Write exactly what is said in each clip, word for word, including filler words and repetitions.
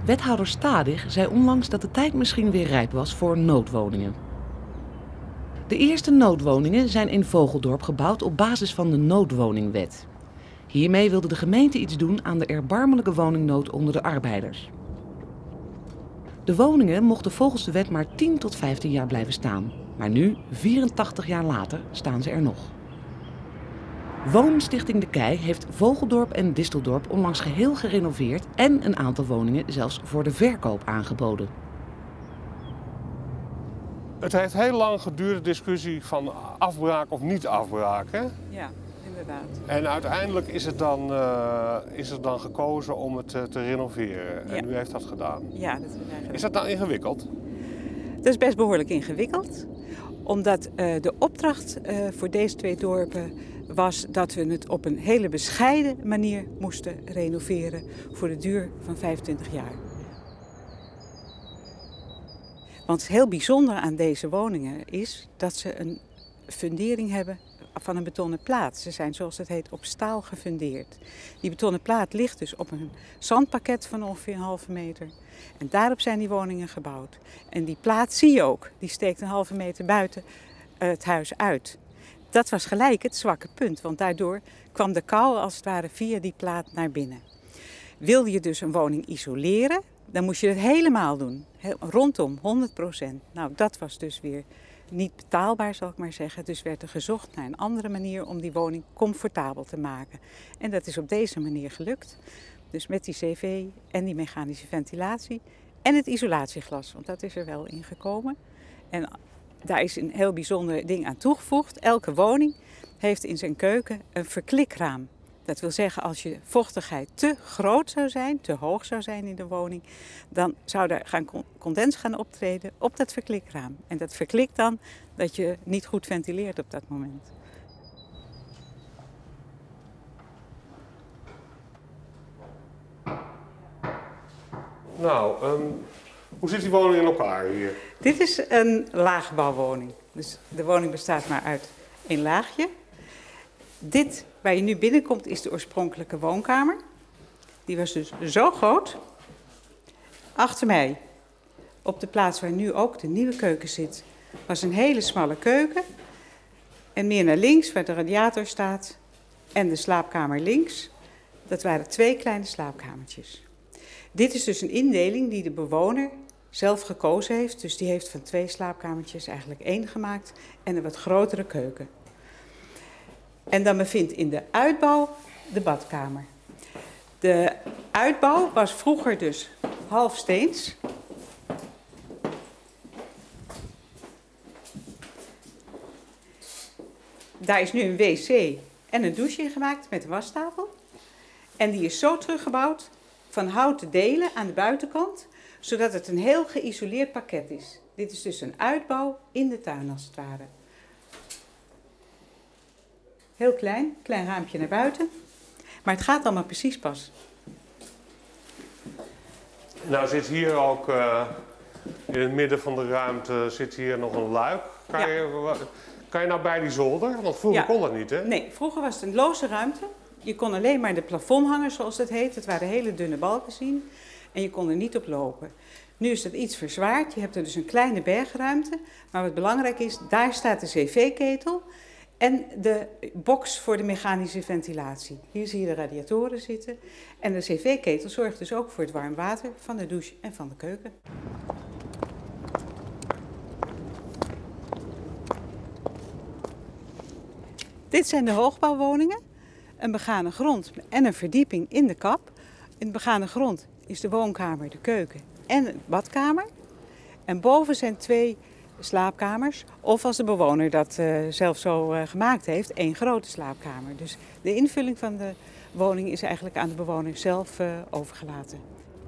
Wethouder Stadig zei onlangs dat de tijd misschien weer rijp was voor noodwoningen. De eerste noodwoningen zijn in Vogeldorp gebouwd op basis van de noodwoningwet. Hiermee wilde de gemeente iets doen aan de erbarmelijke woningnood onder de arbeiders. De woningen mochten volgens de wet maar tien tot vijftien jaar blijven staan. Maar nu, vierentachtig jaar later, staan ze er nog. Woonstichting De Kei heeft Vogeldorp en Disteldorp onlangs geheel gerenoveerd en een aantal woningen zelfs voor de verkoop aangeboden. Het heeft heel lang geduurd, de discussie van afbraak of niet afbraak. Hè? Ja, inderdaad. En uiteindelijk is het dan, uh, is het dan gekozen om het uh, te renoveren. Ja. En u heeft dat gedaan. Ja, dat is eigenlijk... Is dat nou ingewikkeld? Dat is best behoorlijk ingewikkeld. Omdat uh, de opdracht uh, voor deze twee dorpen was dat we het op een hele bescheiden manier moesten renoveren voor de duur van vijfentwintig jaar. Want het heel bijzonder aan deze woningen is dat ze een fundering hebben van een betonnen plaat. Ze zijn, zoals het heet, op staal gefundeerd. Die betonnen plaat ligt dus op een zandpakket van ongeveer een halve meter. En daarop zijn die woningen gebouwd. En die plaat zie je ook, die steekt een halve meter buiten uh, het huis uit. Dat was gelijk het zwakke punt, want daardoor kwam de kou als het ware via die plaat naar binnen. Wilde je dus een woning isoleren, dan moest je het helemaal doen. Rondom, honderd procent. Nou, dat was dus weer niet betaalbaar, zal ik maar zeggen. Dus werd er gezocht naar een andere manier om die woning comfortabel te maken. En dat is op deze manier gelukt. Dus met die cv en die mechanische ventilatie en het isolatieglas, want dat is er wel ingekomen. En daar is een heel bijzonder ding aan toegevoegd. Elke woning heeft in zijn keuken een verklikraam. Dat wil zeggen, als je vochtigheid te groot zou zijn, te hoog zou zijn in de woning, dan zou er gaan condens gaan optreden op dat verklikraam. En dat verklikt dan dat je niet goed ventileert op dat moment. Nou, um, hoe zit die woning in elkaar hier? Dit is een laagbouwwoning. Dus de woning bestaat maar uit één laagje. Dit waar je nu binnenkomt is de oorspronkelijke woonkamer. Die was dus zo groot. Achter mij, op de plaats waar nu ook de nieuwe keuken zit, was een hele smalle keuken. En meer naar links, waar de radiator staat, en de slaapkamer links. Dat waren twee kleine slaapkamertjes. Dit is dus een indeling die de bewoner zelf gekozen heeft. Dus die heeft van twee slaapkamertjes eigenlijk één gemaakt en een wat grotere keuken. En dan bevindt in de uitbouw de badkamer. De uitbouw was vroeger dus half steens. Daar is nu een wc en een douche in gemaakt met een wastafel. En die is zo teruggebouwd van houten delen aan de buitenkant, zodat het een heel geïsoleerd pakket is. Dit is dus een uitbouw in de tuin als het ware. Heel klein, klein raampje naar buiten. Maar het gaat allemaal precies pas. Nou zit hier ook, uh, in het midden van de ruimte, zit hier nog een luik. Kan, ja. je, kan je nou bij die zolder? Want vroeger ja. kon dat niet, hè? Nee, vroeger was het een loze ruimte. Je kon alleen maar de plafondhanger, zoals dat heet. Het waren hele dunne balken zien. En je kon er niet op lopen. Nu is dat iets verzwaard. Je hebt er dus een kleine bergruimte. Maar wat belangrijk is, daar staat de cv-ketel. En de box voor de mechanische ventilatie. Hier zie je de radiatoren zitten. En de cv-ketel zorgt dus ook voor het warm water van de douche en van de keuken. Dit zijn de hoogbouwwoningen. Een begane grond en een verdieping in de kap. In de begane grond is de woonkamer, de keuken en de badkamer. En boven zijn twee slaapkamers. Of als de bewoner dat uh, zelf zo uh, gemaakt heeft, één grote slaapkamer. Dus de invulling van de woning is eigenlijk aan de bewoner zelf uh, overgelaten.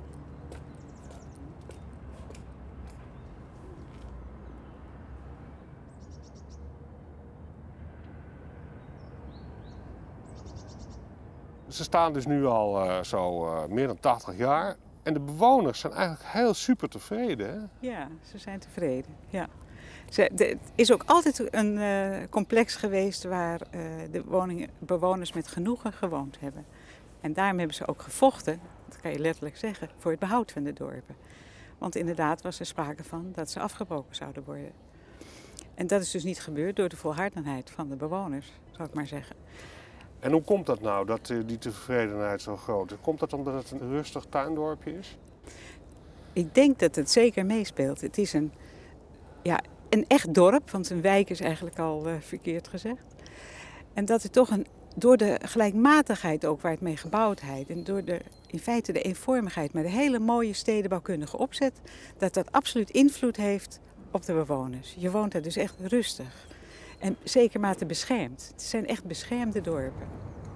Ze staan dus nu al uh, zo uh, meer dan tachtig jaar. En de bewoners zijn eigenlijk heel super tevreden, hè? Ja, ze zijn tevreden, ja. Ze, de, het is ook altijd een uh, complex geweest waar uh, de woningen, bewoners met genoegen gewoond hebben. En daarom hebben ze ook gevochten dat kan je letterlijk zeggen, voor het behoud van de dorpen. Want inderdaad was er sprake van dat ze afgebroken zouden worden. En dat is dus niet gebeurd door de volhardendheid van de bewoners, zou ik maar zeggen. En hoe komt dat nou, dat uh, die tevredenheid zo groot is? Komt dat omdat het een rustig tuindorpje is? Ik denk dat het zeker meespeelt. Het is een, ja, een echt dorp, want een wijk is eigenlijk al uh, verkeerd gezegd. En dat het toch een, door de gelijkmatigheid ook waar het mee gebouwd is en door de, in feite de eenvormigheid met een hele mooie stedenbouwkundige opzet, dat dat absoluut invloed heeft op de bewoners. Je woont daar dus echt rustig en zeker mate beschermd. Het zijn echt beschermde dorpen.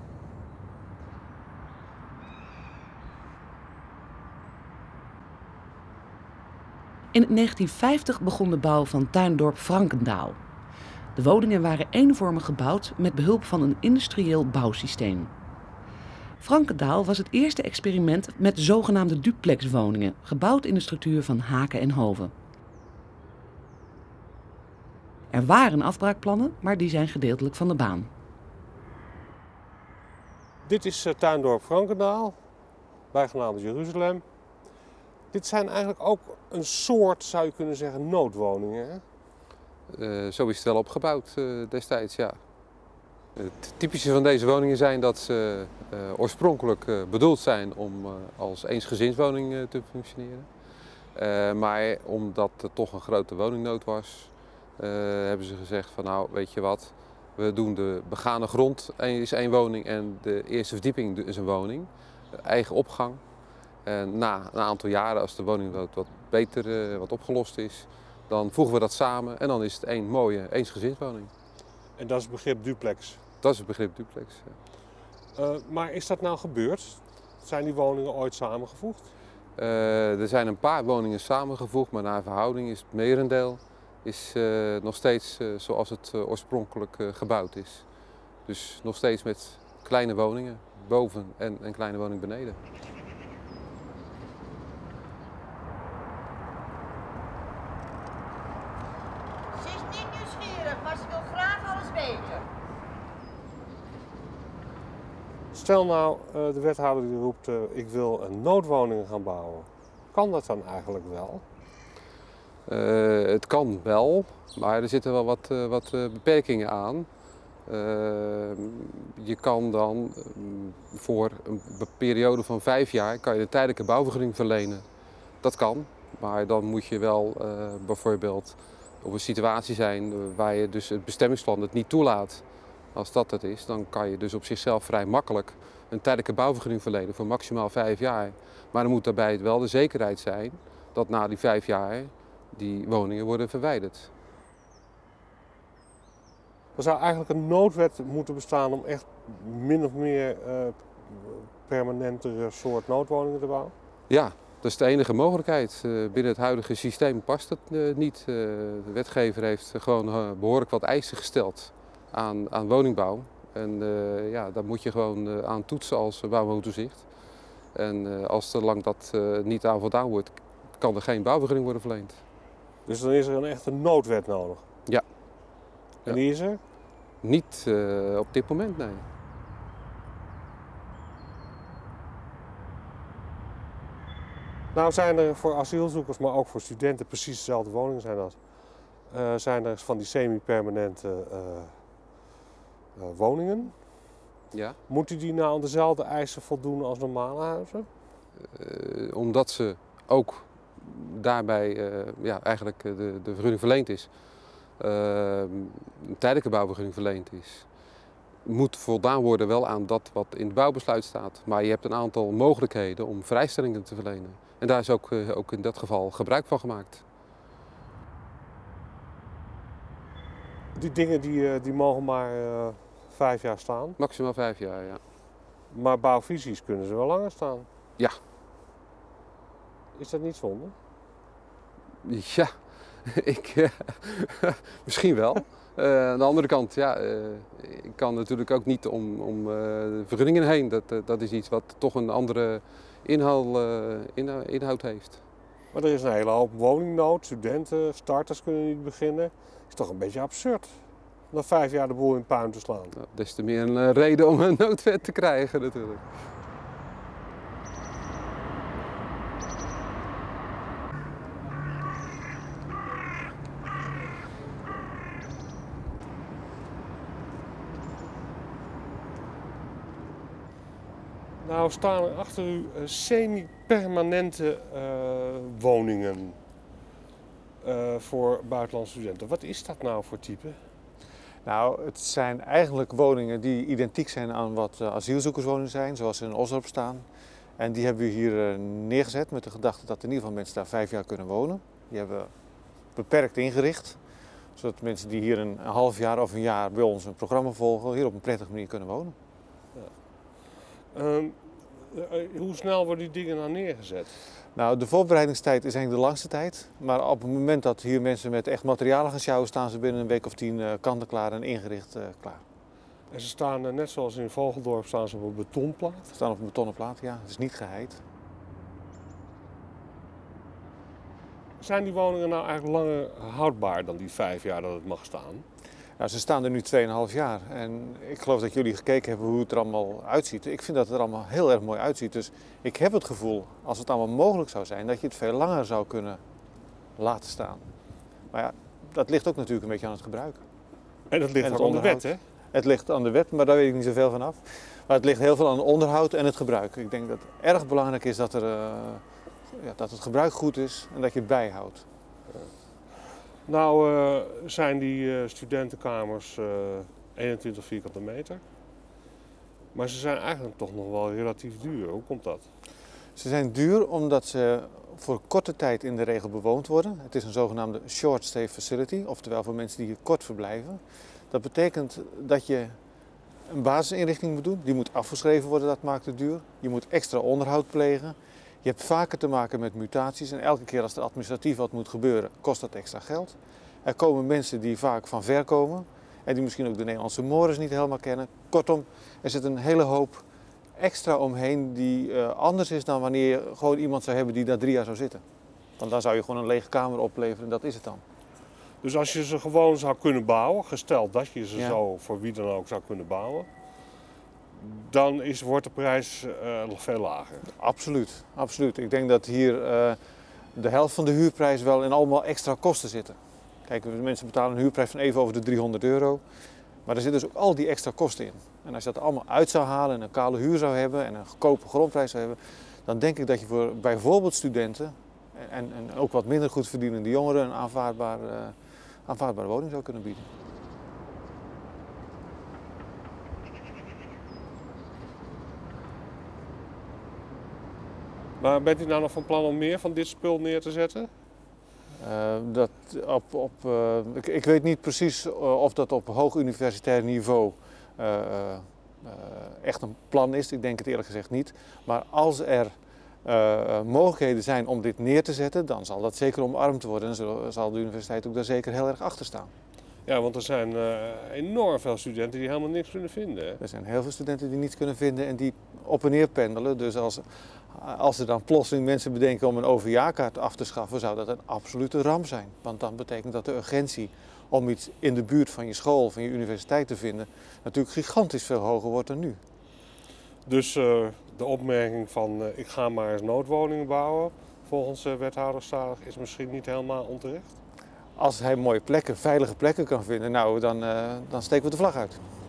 In negentien vijftig begon de bouw van tuindorp Frankendaal. De woningen waren eenvormig gebouwd met behulp van een industrieel bouwsysteem. Frankendaal was het eerste experiment met zogenaamde duplexwoningen, gebouwd in de structuur van Haken en Hoven. Er waren afbraakplannen, maar die zijn gedeeltelijk van de baan. Dit is uh, tuindorp Frankendaal, bijgenaamd Jeruzalem. Dit zijn eigenlijk ook een soort, zou je kunnen zeggen, noodwoningen, hè? Uh, zo is het wel opgebouwd uh, destijds, ja. Het typische van deze woningen zijn dat ze uh, oorspronkelijk uh, bedoeld zijn om uh, als eensgezinswoning uh, te functioneren. Uh, maar omdat er toch een grote woningnood was, uh, hebben ze gezegd van nou, weet je wat, we doen de begane grond is één woning en de eerste verdieping is een woning, eigen opgang. En na een aantal jaren, als de woningnood wat beter, uh, wat opgelost is, dan voegen we dat samen en dan is het één mooie eensgezinswoning. En dat is het begrip duplex? Dat is het begrip duplex, ja. Uh, maar is dat nou gebeurd? Zijn die woningen ooit samengevoegd? Uh, er zijn een paar woningen samengevoegd, maar naar verhouding is het merendeel is, uh, nog steeds uh, zoals het uh, oorspronkelijk uh, gebouwd is. Dus nog steeds met kleine woningen boven en een kleine woning beneden. Maar ze wil graag alles weten. Stel nou, de wethouder die roept, uh, ik wil een noodwoning gaan bouwen. Kan dat dan eigenlijk wel? Uh, het kan wel, maar er zitten wel wat, uh, wat uh, beperkingen aan. Uh, je kan dan uh, voor een periode van vijf jaar kan je een tijdelijke bouwvergunning verlenen. Dat kan, maar dan moet je wel uh, bijvoorbeeld op een situatie zijn waar je dus het bestemmingsplan het niet toelaat. Als dat het is, dan kan je dus op zichzelf vrij makkelijk een tijdelijke bouwvergunning verlenen voor maximaal vijf jaar. Maar dan moet daarbij wel de zekerheid zijn dat na die vijf jaar die woningen worden verwijderd. Er zou eigenlijk een noodwet moeten bestaan om echt min of meer uh, permanentere soort noodwoningen te bouwen? Ja. Dat is de enige mogelijkheid. Binnen het huidige systeem past het niet. De wetgever heeft gewoon behoorlijk wat eisen gesteld aan, aan woningbouw. En uh, ja, daar moet je gewoon aan toetsen als bouwwoontoezicht. En uh, als zolang dat uh, niet aan voldaan wordt, kan er geen bouwvergunning worden verleend. Dus dan is er een echte noodwet nodig? Ja. En die is er? Niet uh, op dit moment, nee. Nou zijn er voor asielzoekers, maar ook voor studenten precies dezelfde woningen zijn dat. Uh, zijn er van die semi-permanente uh, uh, woningen. Ja. Moeten die nou aan dezelfde eisen voldoen als normale huizen? Uh, omdat ze ook daarbij uh, ja, eigenlijk de, de vergunning verleend is, uh, een tijdelijke bouwvergunning verleend is, moet voldaan worden wel aan dat wat in het bouwbesluit staat. Maar je hebt een aantal mogelijkheden om vrijstellingen te verlenen. En daar is ook, uh, ook in dat geval gebruik van gemaakt. Die dingen die, uh, die mogen maar uh, vijf jaar staan? Maximaal vijf jaar, ja. Maar bouwvisies kunnen ze wel langer staan? Ja. Is dat niet zonde? Ja, ik, uh, misschien wel. Uh, aan de andere kant, ja, uh, ik kan natuurlijk ook niet om, om uh, de vergunningen heen. Dat, uh, dat is iets wat toch een andere inhoud, uh, inhoud, inhoud heeft. Maar er is een hele hoop woningnood, studenten, starters kunnen niet beginnen. Is toch een beetje absurd om na vijf jaar de boel in puin te slaan? Nou, des te meer een uh, reden om een noodwet te krijgen natuurlijk. Nou staan er achter u uh, semi-permanente uh, woningen uh, voor buitenlandse studenten. Wat is dat nou voor type? Nou, het zijn eigenlijk woningen die identiek zijn aan wat uh, asielzoekerswoningen zijn, zoals ze in Osdorp staan. En die hebben we hier uh, neergezet met de gedachte dat in ieder geval mensen daar vijf jaar kunnen wonen. Die hebben we beperkt ingericht, zodat mensen die hier een half jaar of een jaar bij ons een programma volgen, hier op een prettige manier kunnen wonen. Ja. Um, hoe snel worden die dingen nou neergezet? Nou, de voorbereidingstijd is eigenlijk de langste tijd. Maar op het moment dat hier mensen met echt materialen gaan sjouwen, staan ze binnen een week of tien uh, kant-en-klaar en ingericht uh, klaar. En ze staan uh, net zoals in Vogeldorp staan ze op een betonplaat? Ze staan op een betonnen plaat, ja. Het is niet geheid. Zijn die woningen nou eigenlijk langer houdbaar dan die vijf jaar dat het mag staan? Nou, ze staan er nu twee en een half jaar en ik geloof dat jullie gekeken hebben hoe het er allemaal uitziet. Ik vind dat het er allemaal heel erg mooi uitziet. Dus ik heb het gevoel, als het allemaal mogelijk zou zijn, dat je het veel langer zou kunnen laten staan. Maar ja, dat ligt ook natuurlijk een beetje aan het gebruik. En dat ligt ook aan de wet, hè? Het ligt aan de wet, maar daar weet ik niet zoveel van af. Maar het ligt heel veel aan het onderhoud en het gebruik. Ik denk dat het erg belangrijk is dat, er, uh, ja, dat het gebruik goed is en dat je het bijhoudt. Nou uh, zijn die uh, studentenkamers uh, eenentwintig vierkante meter. Maar ze zijn eigenlijk toch nog wel relatief duur. Hoe komt dat? Ze zijn duur omdat ze voor korte tijd in de regel bewoond worden. Het is een zogenaamde short stay facility, oftewel voor mensen die hier kort verblijven. Dat betekent dat je een basisinrichting moet doen. Die moet afgeschreven worden, dat maakt het duur. Je moet extra onderhoud plegen. Je hebt vaker te maken met mutaties en elke keer als er administratief wat moet gebeuren, kost dat extra geld. Er komen mensen die vaak van ver komen en die misschien ook de Nederlandse mores niet helemaal kennen. Kortom, er zit een hele hoop extra omheen die uh, anders is dan wanneer je gewoon iemand zou hebben die daar drie jaar zou zitten. Want dan zou je gewoon een lege kamer opleveren en dat is het dan. Dus als je ze gewoon zou kunnen bouwen, gesteld dat je ze Ja. zo voor wie dan ook zou kunnen bouwen, dan is, wordt de prijs uh, nog veel lager. Absoluut, absoluut. Ik denk dat hier uh, de helft van de huurprijs wel in allemaal extra kosten zitten. Kijk, mensen betalen een huurprijs van even over de driehonderd euro. Maar er zitten dus ook al die extra kosten in. En als je dat allemaal uit zou halen en een kale huur zou hebben en een goedkope grondprijs zou hebben, dan denk ik dat je voor bijvoorbeeld studenten en, en ook wat minder goed verdienende jongeren een aanvaardbaar, uh, aanvaardbare woning zou kunnen bieden. Maar bent u nou nog van plan om meer van dit spul neer te zetten? Uh, dat op, op, uh, ik, ik weet niet precies uh, of dat op hoog universitair niveau uh, uh, echt een plan is. Ik denk het eerlijk gezegd niet. Maar als er uh, mogelijkheden zijn om dit neer te zetten, dan zal dat zeker omarmd worden. En zal, zal de universiteit ook daar zeker heel erg achter staan. Ja, want er zijn uh, enorm veel studenten die helemaal niks kunnen vinden. Hè? Er zijn heel veel studenten die niets kunnen vinden en die op en neer pendelen. Dus als, als er dan plotseling mensen bedenken om een O V J-kaart af te schaffen, zou dat een absolute ramp zijn. Want dan betekent dat de urgentie om iets in de buurt van je school, van je universiteit te vinden, natuurlijk gigantisch veel hoger wordt dan nu. Dus uh, de opmerking van uh, ik ga maar eens noodwoningen bouwen, volgens uh, wethouder Stalig, is misschien niet helemaal onterecht? Als hij mooie plekken, veilige plekken kan vinden, nou dan, uh, dan steken we de vlag uit.